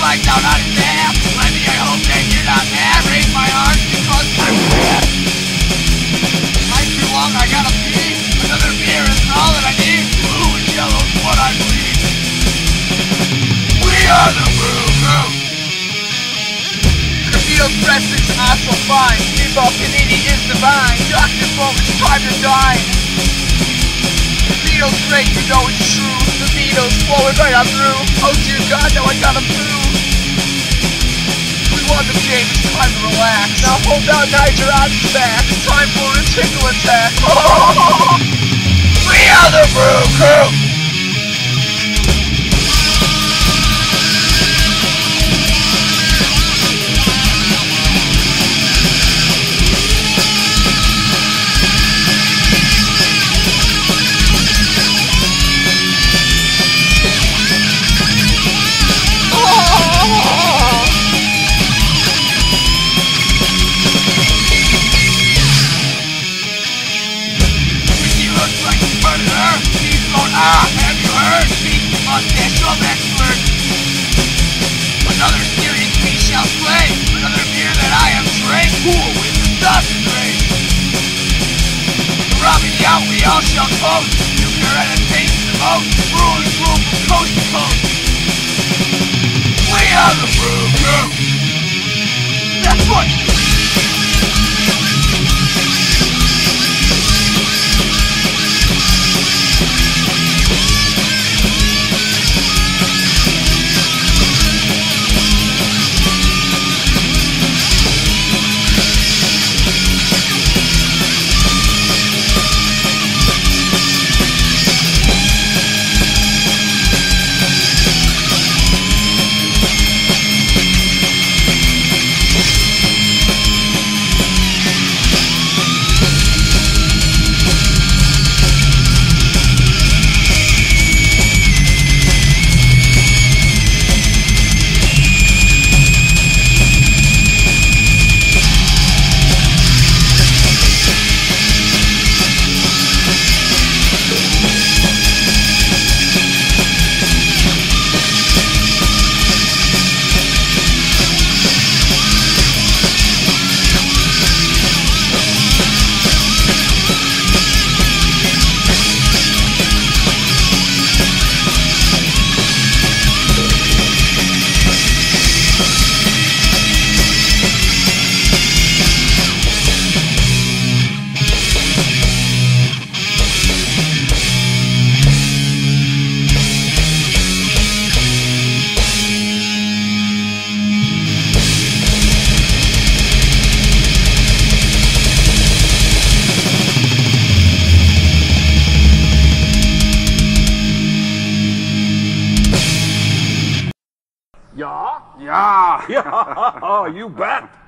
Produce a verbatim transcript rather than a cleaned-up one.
life down on his ass. Lenny, I hope that you're not mad. Raise my arms because I'm mad. Life's too long, I gotta pee. Another beer isn't all that I need. Blue and yellow's what I bleed. We are the Brew Crew. Graffito's breadsticks are so fine. Meatball panini is divine. Doctor Boom, it's time to dine. The vino's great, you know it's true. The vino's flowing right on through. Oh dear God, now I gotta poo. We won the game, it's time to relax. Now hold down Niger on his back. It's time for a tickle attack. We are the Brew Crew. Ah, have you heard? Speak the mustache of expert. Another serious piece shall slay. Another beer that I have drank. Cool with the sausage race. Robbing me out, we all shall toast. You can entertain the most. Brewers rule from coast to coast. We are the Brew Crew. That's what. Yeah? Yeah. Yeah. Oh, you bet.